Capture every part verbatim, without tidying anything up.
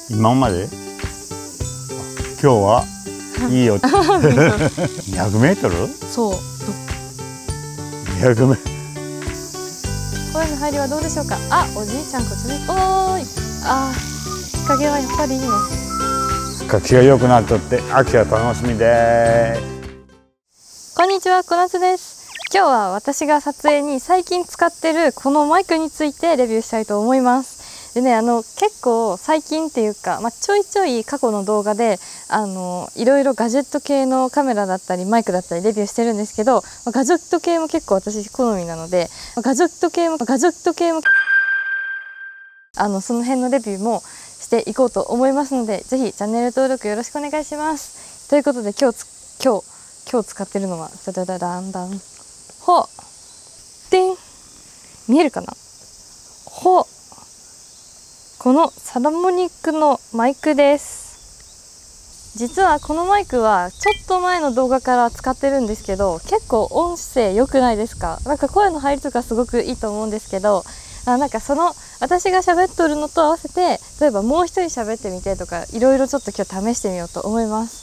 今まで今日はいいよにひゃくメートルそうにひゃくメートル声の入りはどうでしょうか。あ、おじいちゃんこっちです。おーい、あー、日陰はやっぱりいいね。 活気が良くなっとって秋は楽しみです。 こんにちは、小夏です。今日は私が撮影に最近使ってるこのマイクについてレビューしたいと思います。でね、あの結構最近っていうか、まあ、ちょいちょい過去の動画であのいろいろガジェット系のカメラだったりマイクだったりレビューしてるんですけど、まあ、ガジェット系も結構私好みなので、まあ、ガジェット系もガジェット系もあのその辺のレビューもしていこうと思いますので、ぜひチャンネル登録よろしくお願いします。ということで今日つ今日今日使ってるのはダダダダンダンほうでん、見えるかな。ほう、このサラモニックのマイクです。実はこのマイクはちょっと前の動画から使ってるんですけど、結構音声良くないですか。なんか声の入りとかすごくいいと思うんですけど、あなんかその私が喋っとるのと合わせて、例えばもう一人喋ってみてとかいろいろちょっと今日試してみようと思います。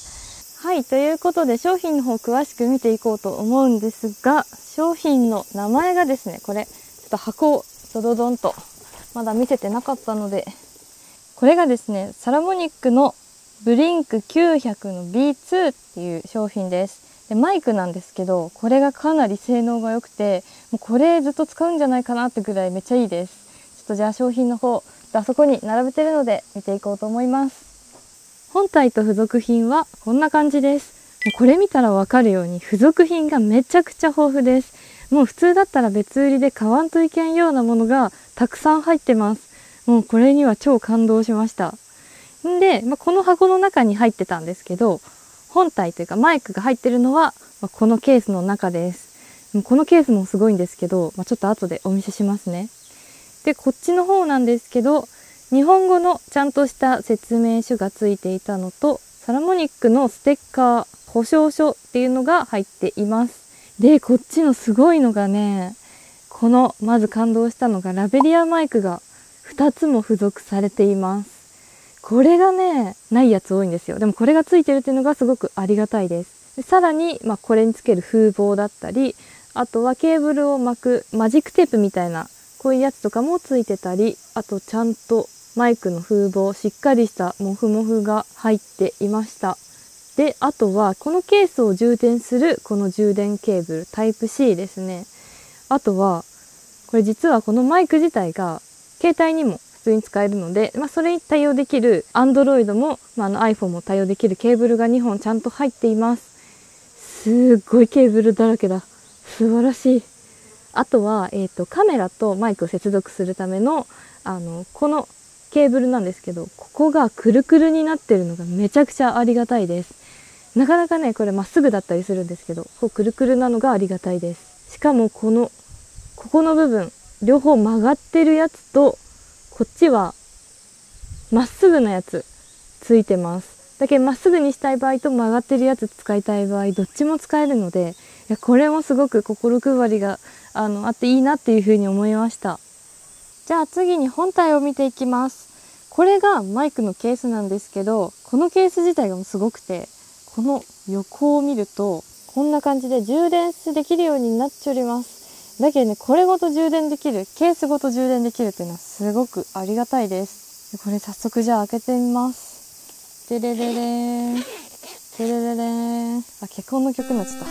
はい、ということで商品の方詳しく見ていこうと思うんですが、商品の名前がですね、これちょっと箱をドドドンとまだ見せてなかったので、これがですねサラモニックのブリンクきゅうひゃくの ビーツー っていう商品です。でマイクなんですけど、これがかなり性能が良くて、もうこれずっと使うんじゃないかなってぐらいめっちゃいいです。ちょっとじゃあ商品の方あそこに並べてるので見ていこうと思います。本体と付属品はこんな感じです。もうこれ見たらわかるように付属品がめちゃくちゃ豊富です。もう普通だったら別売りで買わんといけんようなものがたくさん入ってます。もうこれには超感動しました。んで、まあ、この箱の中に入ってたんですけど、本体というかマイクが入ってるのは、まあ、このケースの中です。もうこのケースもすごいんですけど、まあ、ちょっと後でお見せしますね。で、こっちの方なんですけど、日本語のちゃんとした説明書がついていたのと、サラモニックのステッカー、保証書っていうのが入っています。で、こっちのすごいのがね、このまず感動したのがラベリアマイクがふたつも付属されています。これがねないやつ多いんですよ。でもこれがついてるっていうのがすごくありがたいです。でさらに、まあ、これにつける風防だったり、あとはケーブルを巻くマジックテープみたいなこういうやつとかもついてたり、あとちゃんとマイクの風防しっかりしたモフモフが入っていました。であとはこのケースを充電するこの充電ケーブルタイプ シー ですね。あとはこれ実はこのマイク自体が携帯にも普通に使えるので、まあ、それに対応できる Android も、まあ、あの iPhone も対応できるケーブルがにほんちゃんと入っています。すっごいケーブルだらけだ。素晴らしい。あとは、えーと、カメラとマイクを接続するための、あのこのケーブルなんですけど、ここがくるくるになってるのがめちゃくちゃありがたいです。なかなかねこれまっすぐだったりするんですけど、こうくるくるなのがありがたいです。しかもこのここの部分両方曲がってるやつと、こっちはまっすぐなやつついてます。だけどまっすぐにしたい場合と曲がってるやつ使いたい場合どっちも使えるので、いやこれもすごく心配りが あのあっていいなっていうふうに思いました。じゃあ次に本体を見ていきます。これがマイクのケースなんですけど、このケース自体がもうすごくて、この横を見るとこんな感じで充電できるようになっております。だけどね、これごと充電できる、ケースごと充電できるっていうのはすごくありがたいです。これ早速じゃあ開けてみます。でれれれーん、でれれれーん。あ、結婚の曲になっちゃった。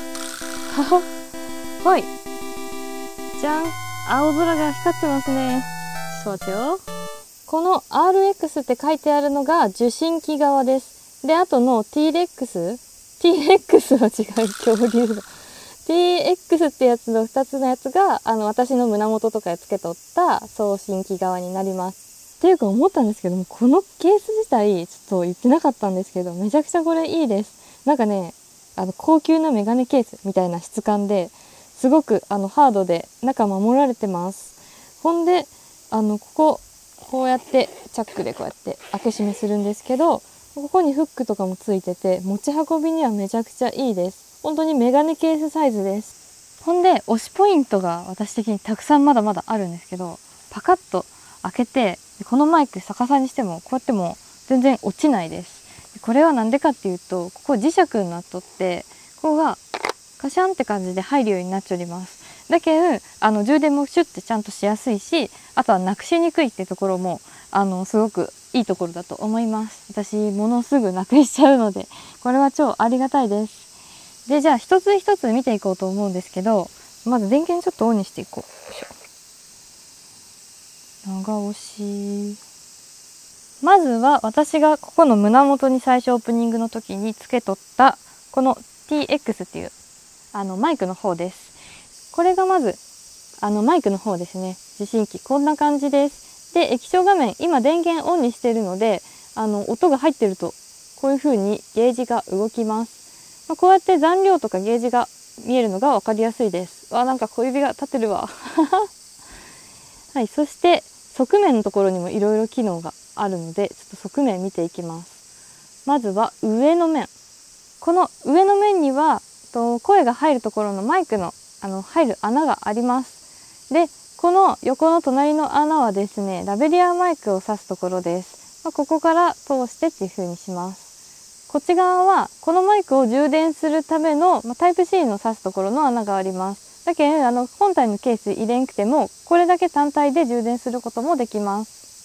はは、はい。じゃん、青空が光ってますね。そうですよ。この アールエックス って書いてあるのが受信機側です。で、あとの ティーレックス、ティーレックス は違う、恐竜だ。ティーエックス ってやつのふたつのやつがあの私の胸元とかでつけとった送信機側になります。っていうか思ったんですけども、このケース自体ちょっと言ってなかったんですけど、めちゃくちゃこれいいです。なんかね、あの高級なメガネケースみたいな質感ですごくあのハードで中守られてます。ほんであのこここうやってチャックでこうやって開け閉めするんですけど、ここにフックとかもついてて持ち運びにはめちゃくちゃいいです。本当にメガネケースサイズです。ほんで推しポイントが私的にたくさんまだまだあるんですけど、パカッと開けてこのマイク逆さにしてもこうやっても全然落ちないです。これは何でかっていうと、ここ磁石になっとって、ここがカシャンって感じで入るようになっております。だけどあの充電もシュッてちゃんとしやすいし、あとはなくしにくいっていうところもあのすごくいいところだと思います。私物すぐなくしちゃうので、これは超ありがたいです。で、じゃあ一つ一つ見ていこうと思うんですけど、まず電源ちょっとオンにしていこう。長押し。まずは私がここの胸元に最初オープニングの時につけとったこの ティーエックス っていうあのマイクの方です。これがまずあのマイクの方ですね。受信機こんな感じです。で、液晶画面今電源オンにしているので、あの音が入ってるとこういう風にゲージが動きます。まあ、こうやって残量とかゲージが見えるのが分かりやすいです。わ、なんか小指が立ってるわ。はい、そして側面のところにもいろいろ機能があるので、ちょっと側面見ていきます。まずは上の面。この上の面にはと声が入るところのマイクのあの入る穴があります。で、この横の隣の穴はですね、ラベリアマイクを挿すところです。まあ、ここから通してっていう風にします。こっち側はこのマイクを充電するための、まあ、タイプ シー の挿すところの穴があります。だけどあの本体のケース入れんくてもこれだけ単体で充電することもできます。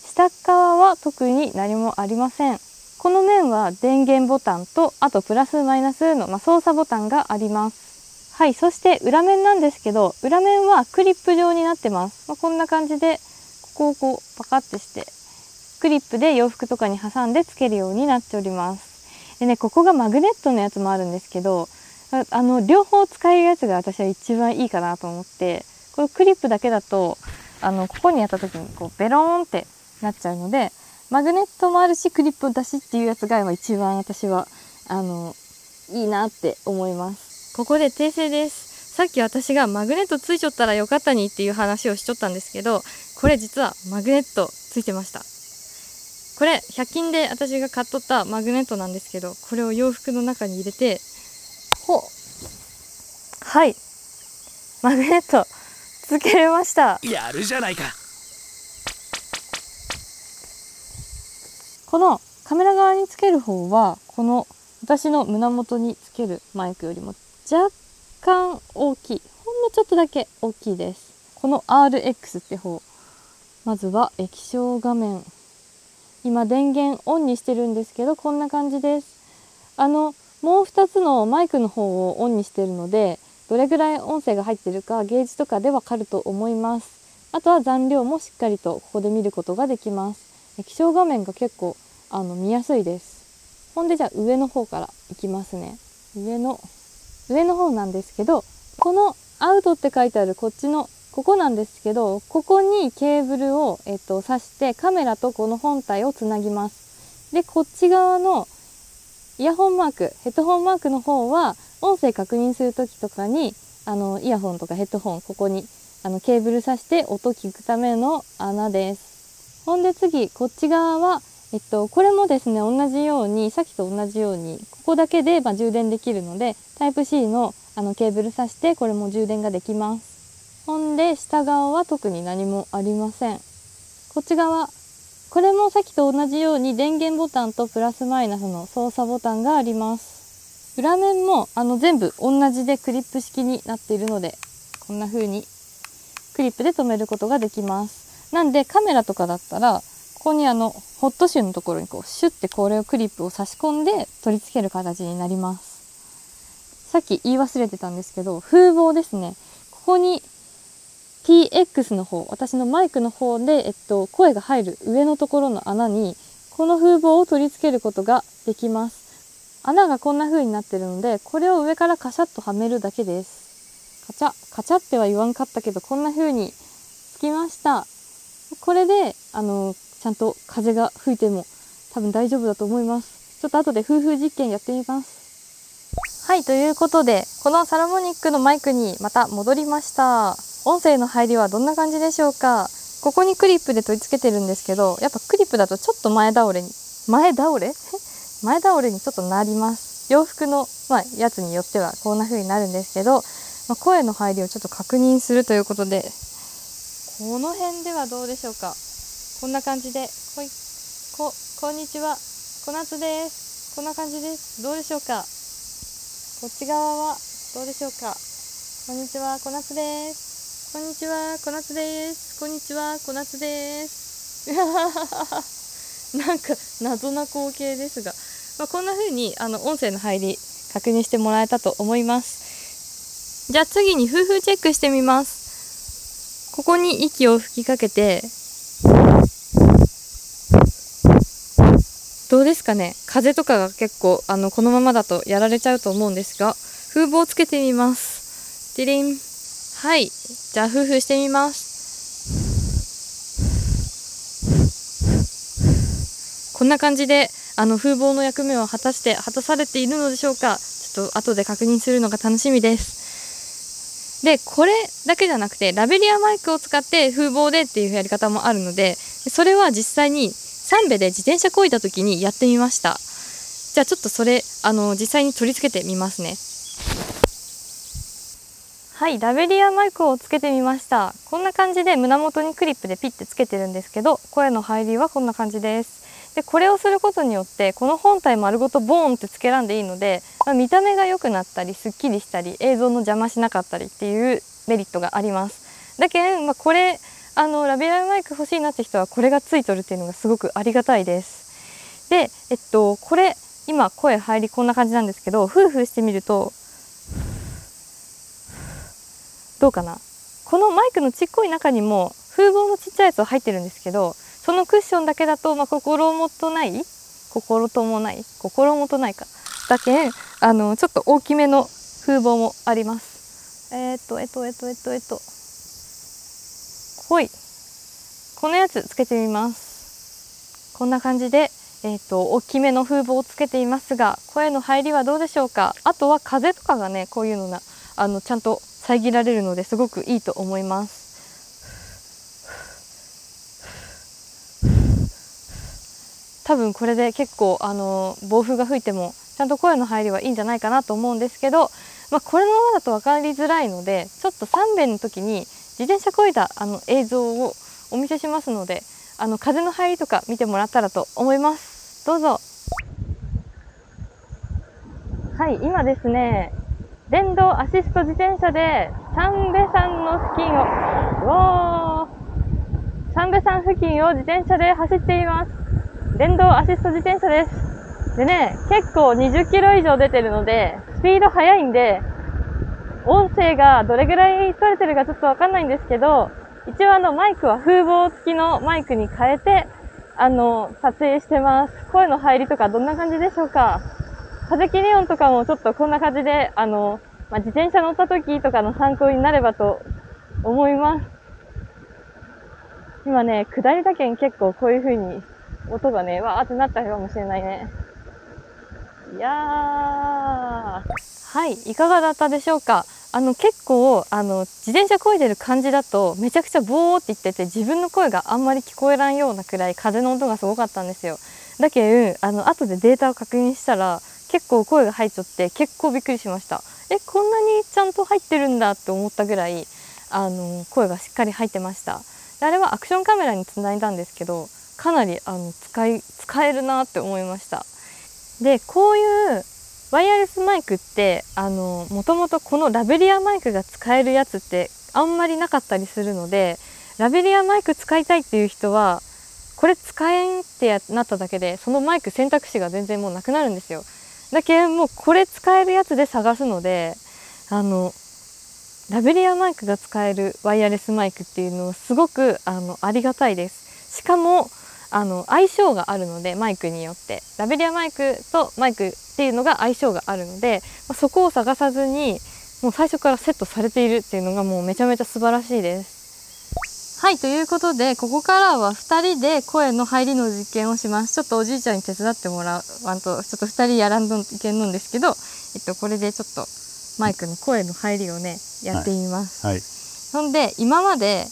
下側は特に何もありません。この面は電源ボタンと、あとプラスマイナスの、まあ、操作ボタンがあります。はい、そして裏面なんですけど、裏面はクリップ状になってます。まあ、こんな感じでここをこうパカッてしてクリップで洋服とかに挟んでつけるようになっております。でね、ここがマグネットのやつもあるんですけど、ああの両方使えるやつが私は一番いいかなと思って、このクリップだけだとあのここにやった時にこうベローンってなっちゃうので、マグネットもあるしクリップだしっていうやつが一番私はあのいいなって思います。ここで訂正です。さっき私がマグネットついちゃったらよかったにっていう話をしちゃったんですけど、これ実はマグネットついてました。これひゃく均で私が買っとったマグネットなんですけど、これを洋服の中に入れて、ほはい、マグネットつけれました。 やるじゃないか。 このカメラ側につける方はこの私の胸元につけるマイクよりも若干大きい、ほんのちょっとだけ大きいです。この アールエックス って方、まずは液晶画面、今電源オンにしてるんですけど、こんな感じです。あのもうふたつのマイクの方をオンにしてるので、どれぐらい音声が入ってるかゲージとかでわかると思います。あとは残量もしっかりとここで見ることができます。液晶画面が結構あの見やすいです。ほんでじゃあ上の方からいきますね。上の上の方なんですけど、このアウトって書いてあるこっちのここなんですけど、ここにケーブルを、えっと、挿してカメラとこの本体をつなぎます。で、こっち側のイヤホンマーク、ヘッドホンマークの方は音声確認する時とかにあのイヤホンとかヘッドホン、ここにあのケーブル挿して音聞くための穴です。ほんで次こっち側はえっと、これもですね、同じようにさっきと同じようにここだけで、まあ、充電できるのでタイプ シー の, あのケーブル挿してこれも充電ができます。ほんで下側は特に何もありません。こっち側、これもさっきと同じように電源ボタンとプラスマイナスの操作ボタンがあります。裏面もあの全部同じでクリップ式になっているので、こんな風にクリップで留めることができます。なんでカメラとかだったらここにあのホットシューのところにこうシュッてこれをクリップを差し込んで取り付ける形になります。さっき言い忘れてたんですけど、風防ですね。ここに ティーエックス の方、私のマイクの方で、えっと、声が入る上のところの穴にこの風防を取り付けることができます。穴がこんな風になってるので、これを上からカシャッとはめるだけです。カチャカチャっては言わんかったけど、こんな風につきました。これであのちゃんと風が吹いても多分大丈夫だと思います。ちょっと後で風風実験やってみます。はい、ということでこのサラモニックのマイクにまた戻りました。音声の入りはどんな感じでしょうか。ここにクリップで取り付けてるんですけど、やっぱクリップだとちょっと前倒れに前倒れ前倒れにちょっとなります。洋服の、まあ、やつによってはこんな風になるんですけど、まあ、声の入りをちょっと確認するということで、この辺ではどうでしょうか。こんな感じで、ほい、 こ、こんにちは。小夏です。こんな感じです。どうでしょうか。こっち側はどうでしょうか。こんにちは、小夏です。こんにちは、小夏です。こんにちは、小夏です。なんか謎な光景ですが、まあ、こんな風にあの音声の入り確認してもらえたと思います。じゃあ次に夫婦チェックしてみます。ここに息を吹きかけて、どうですかね。風とかが結構あのこのままだとやられちゃうと思うんですが、風防をつけてみます。ディリン。はい、じゃあ夫婦してみます。こんな感じであの風防の役目を果たして果たされているのでしょうか。ちょっと後で確認するのが楽しみです。でこれだけじゃなくてラベリアマイクを使って風防でっていうやり方もあるので、それは実際にサンベで自転車こいだ時にやってみました。じゃあちょっとそれあの実際に取り付けてみますね。はい、ラベリアマイクをつけてみました。こんな感じで胸元にクリップでピッてつけてるんですけど、声の入りはこんな感じです。でこれをすることによってこの本体丸ごとボーンってつけらんでいいので、まあ、見た目が良くなったりすっきりしたり映像の邪魔しなかったりっていうメリットがあります。だけど、まあ、これあのラベリアマイク欲しいなって人はこれがついとるっていうのがすごくありがたいです。でえっとこれ今声入りこんな感じなんですけど、夫婦してみるとどうかな。このマイクのちっこい中にも風防のちっちゃいやつは入ってるんですけど、そのクッションだけだと、まあ、心もとない心ともない心もとないかだけあのちょっと大きめの風防もあります。えー、っとえっとえっとえっとえっとほい、このやつつけてみます。こんな感じで、えー、っと大きめの風防をつけていますが、声の入りはどうでしょうか。あとは風とかがねこういうのなあのちゃんと遮られるのですごくいいと思います。多分これで結構あの暴風が吹いてもちゃんと声の入りはいいんじゃないかなと思うんですけど、まあ、これのままだと分かりづらいので、ちょっとさんべんの時に自転車こいだあの映像をお見せしますので、あの風の入りとか見てもらったらと思います。どうぞ。はい、今ですね、電動アシスト自転車で三瓶山の付近をおー三瓶山付近を自転車で走っています。電動アシスト自転車です。でね、結構にじゅっキロ以上出てるので、スピード速いんで、音声がどれぐらい取れてるかちょっとわかんないんですけど、一応あのマイクは風防付きのマイクに変えて、あの、撮影してます。声の入りとかどんな感じでしょうか。風切り音とかもちょっとこんな感じで、あの、まあ、自転車乗った時とかの参考になればと思います。今ね、下りだけん結構こういう風に音がね、わーってなったかもしれないね。いやー、はい、いかがだったでしょうか。あの結構あの自転車漕いでる感じだとめちゃくちゃボーって言ってて、自分の声があんまり聞こえらんようなくらい風の音がすごかったんですよ。だけどあの後でデータを確認したら結構声が入っちゃって結構びっくりしました。え、こんなにちゃんと入ってるんだって思ったぐらいあの声がしっかり入ってました。であれはアクションカメラにつないだんですけど、かなりあの使い使えるなって思いました。でこういうワイヤレスマイクってあのもともとこのラベリアマイクが使えるやつってあんまりなかったりするので、ラベリアマイク使いたいっていう人はこれ使えんってやなっただけでそのマイク選択肢が全然もうなくなるんですよ。だけどもうこれ使えるやつで探すので、あのラベリアマイクが使えるワイヤレスマイクっていうのはすごくあのありがたいです。しかもあの相性があるので、マイクによってラベリアマイクとマイクっていうのが相性があるので、まあ、そこを探さずにもう最初からセットされているっていうのがもうめちゃめちゃ素晴らしいです。はい、ということでここからはふたりで声の入りの実験をします。ちょっとおじいちゃんに手伝ってもらわんとちょっとふたりやらんといけんのんですけど、えっと、これでちょっとマイクの声の入りをねやってみます。はいはい、そんで今まで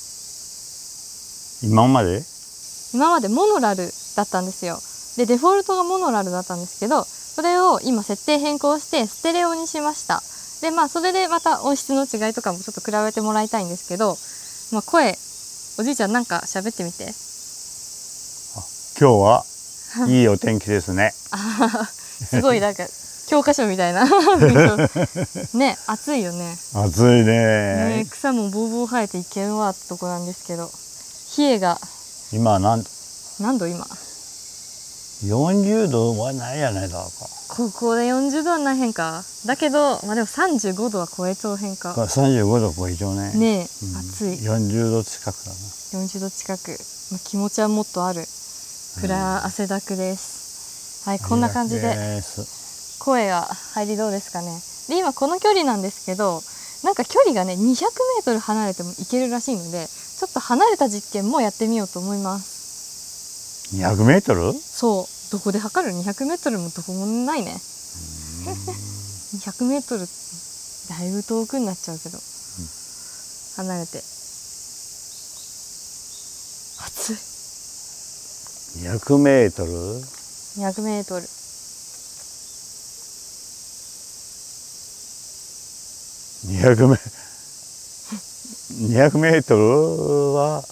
今まで今までモノラルだったんですよ。でデフォルトがモノラルだったんですけど、それを今設定変更してステレオにしました。でまあそれでまた音質の違いとかもちょっと比べてもらいたいんですけど、まあ、声おじいちゃんなんか喋ってみて。 今日はいいお天気ですね。 すごいなんか教科書みたいなね、暑いよね。 暑いね。 ね、草もぼうぼう生えていけんわってとこなんですけど、冷えが今何何度今よんじゅうどはないやないだか。 ここでよんじゅうどはないへんか。だけどまあでもさんじゅうごどは超えちゃうへんか。 さんじゅうごど超えちゃうね。 ねえ、 うん、 暑い。 よんじゅうど近くだな。 よんじゅうど近く、まあ、気持ちはもっとあるくらい汗だくです、うん、はい、こんな感じで声が入りどうですかね。で今この距離なんですけど、なんか距離がねにひゃくメートル離れてもいけるらしいので、ちょっと離れた実験もやってみようと思います。 にひゃくメートル？ そう、どこで測る？にひゃくメートルもどこもないね。にひゃくメートルだいぶ遠くになっちゃうけど、うん、離れて暑い。 にひゃくメートル？ にひゃくメートル。 にひゃくメにひゃくメートルは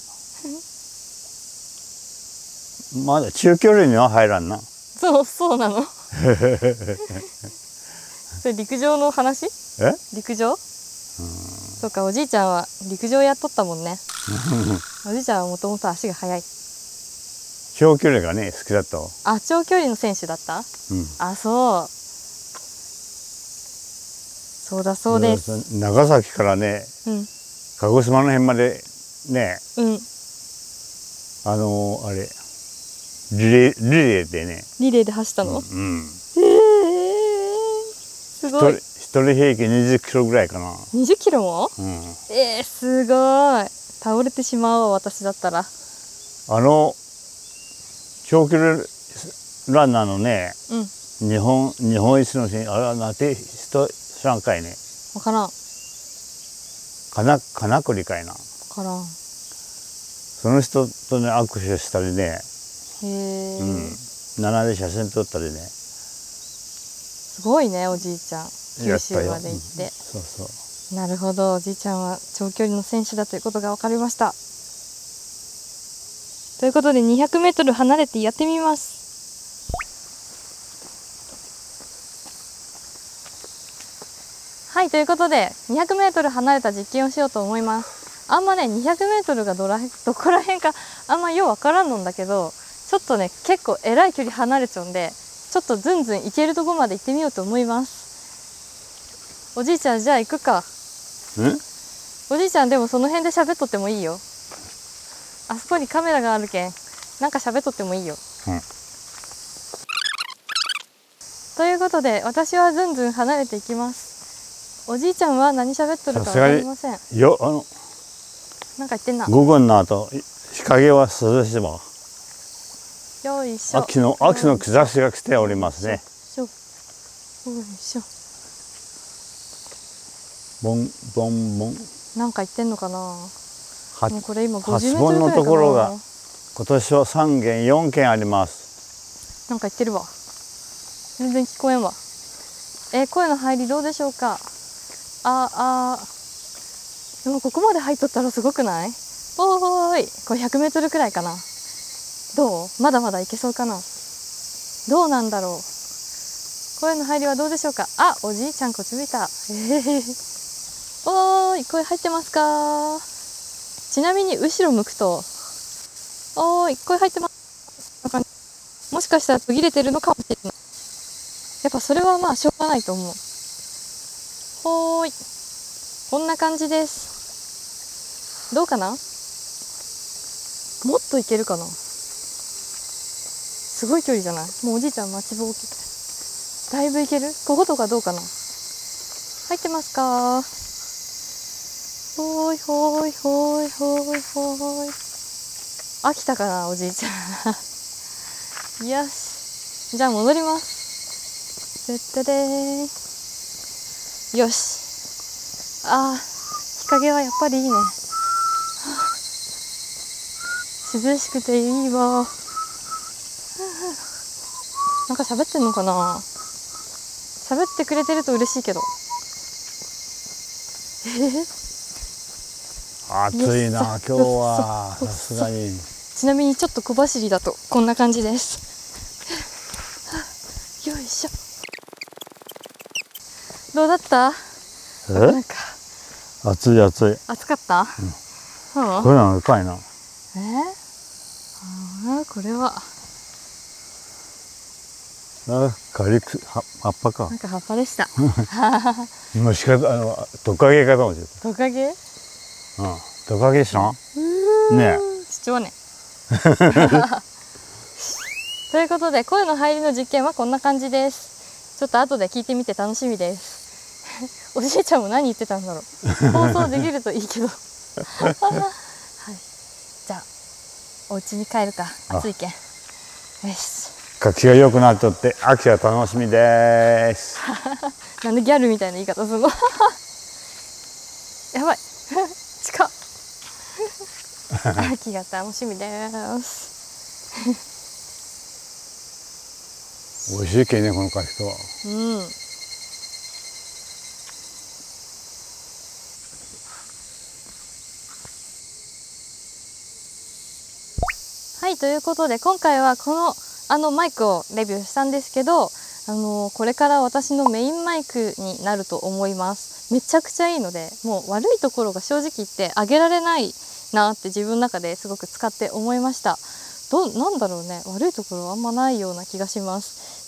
まだ中距離には入らんな。 そうそうなの。それ陸上の話？ え？陸上？うん、そうか、おじいちゃんは陸上やっとったもんね。おじいちゃんはもともと足が速い。 長距離がね好きだった。 あ、長距離の選手だった？うん、あ、そう。そうだそうです。 長崎からね、うん、鹿児島の辺までね、うん、あのあれリレーリレーでね。 リレーで走ったの？うん。うん、えー、すごい。一人平均にじゅっキロぐらいかな。 にじゅっキロも？うん。えー、すごい。倒れてしまうわ私だったら。 あの長距離ランナーのね、うん、日本日本一の選手、あれはなんて人知らんかいね。 わからん。 かな金栗かいな。わからん。 その人とね握手したりね。へえ。うん。並んで写真撮ったりね。 すごいね、おじいちゃん。九州まで行って。うん、そうそう。なるほど、おじいちゃんは長距離の選手だということが分かりました。ということでにひゃくメートル離れてやってみます。はい、ということでにひゃくメートル離れた実験をしようと思います。あんまねにひゃくメートルがどらどこら辺かあんまようわからんのんだけど、ちょっとね結構えらい距離離れちゃうんで、ちょっとずんずん行けるところまで行ってみようと思います。おじいちゃん、じゃあ行くか。ん？おじいちゃん、でもその辺で喋っとってもいいよ。あそこにカメラがあるけん、なんか喋っとってもいいよ。うん、ということで私はずんずん離れていきます。おじいちゃんは何喋っとるか分かりません。 よ、あのなんか言ってんな。 午後になると日陰は涼しいわ。 よいしょ。 秋の秋の兆しが来ておりますね。 よいしょ。 ボンボンボン。 なんか言ってんのかな。もうこれ今ごじゅうメートルぐらいかな。はちぼんのところが今年はさんけんよんけんあります。 なんか言ってるわ。全然聞こえんわ。えー、声の入りどうでしょうか。ああ。でもここまで入っとったらすごくない？おーい、これひゃくメートルくらいかな。どう？まだまだいけそうかな。どうなんだろう。声の入りはどうでしょうか。あ、おじいちゃんこっち見た。えー、おーい、声入ってますか？ちなみに後ろ向くと、おーい、声入ってます。もしかしたら途切れてるのかもしれない。やっぱそれはまあしょうがないと思う。ほーい、こんな感じです。どうかな？もっといけるかな？すごい距離じゃない？もうおじいちゃん待ちぼうけ。だいぶいける？こことかどうかな？入ってますか？ほーいほーいほーいほーいほーい。飽きたかな、おじいちゃん。よし。じゃあ戻ります。てってれー。よし。あー、日陰はやっぱりいいね。涼しくていいわ。なんか喋ってんのかな。喋ってくれてると嬉しいけど。えー、 暑いな今日は。さすがにちなみにちょっと小走りだとこんな感じです。よいしょ。どうだった？ え？ なんか暑い暑い。 暑かった？うん。そう？ これなんかいな。 え？ああ、これは。 あ、カリク葉葉っぱか。 なんか葉っぱでした。 今しかあのトカゲかと思ってた。 トカゲ？ うん。トカゲ知らん？ねえ。 貴重ね。ということで声の入りの実験はこんな感じです。ちょっと後で聞いてみて楽しみです。おじいちゃんも何言ってたんだろう。放送できるといいけど。はい。じゃあお家に帰るか。暑いけん。よし。 活気が良くなっとって秋は楽しみです。 なんでギャルみたいな言い方するの？やばい。近っ。秋が楽しみです。 美味しいけんね、この柿とは。 うん。はい、ということで今回はこのあのマイクをレビューしたんですけど、あのこれから私のメインマイクになると思います。めちゃくちゃいいので、もう悪いところが正直言ってあげられないなって自分の中ですごく使って思いました。どうなんだろうね、悪いところはあんまないような気がします。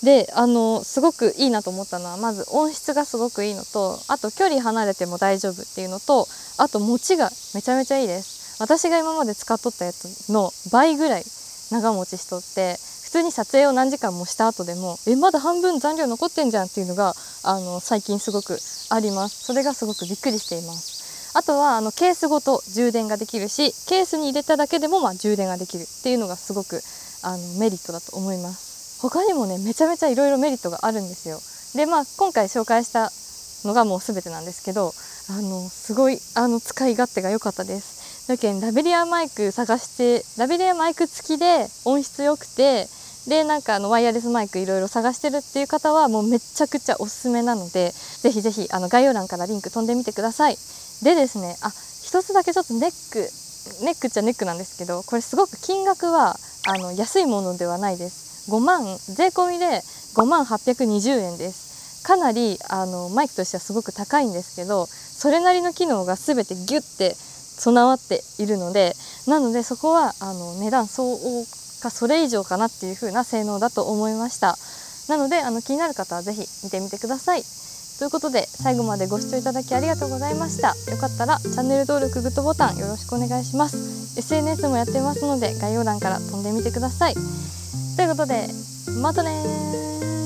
で、あのすごくいいなと思ったのは、まず音質がすごくいいのと、あと距離離れても大丈夫っていうのと、あと持ちがめちゃめちゃいいです。私が今まで使っとったやつの倍ぐらい長持ちしとって、普通に撮影を何時間もした後でもえまだ半分残量残ってんじゃんっていうのがあの最近すごくあります。それがすごくびっくりしています。あとはあのケースごと充電ができるし、ケースに入れただけでもまあ充電ができるっていうのがすごくあのメリットだと思います。他にもねめちゃめちゃいろいろメリットがあるんですよ。でまあ今回紹介したのがもう全てなんですけど、あのすごいあの使い勝手が良かったです。だけんラベリアマイク探して、ラベリアマイク付きで音質良くて、でなんかあのワイヤレスマイクいろいろ探してるっていう方はもうめちゃくちゃおすすめなので、ぜひぜひあの概要欄からリンク飛んでみてください。でですね、あ一つだけちょっとネックネックっちゃネックなんですけど、これすごく金額はあの安いものではないです。ごまん税込みでごまんはっぴゃくにじゅうえんです。かなりあのマイクとしてはすごく高いんですけど、それなりの機能が全てギュッて備わっているので、なのでそこはあの値段相応かそれ以上かなっていう風な性能だと思いました。なのであの気になる方はぜひ見てみてください。ということで最後までご視聴いただきありがとうございました。よかったらチャンネル登録グッドボタンよろしくお願いします。 エスエヌエス もやってますので概要欄から飛んでみてください。ということでまたねー。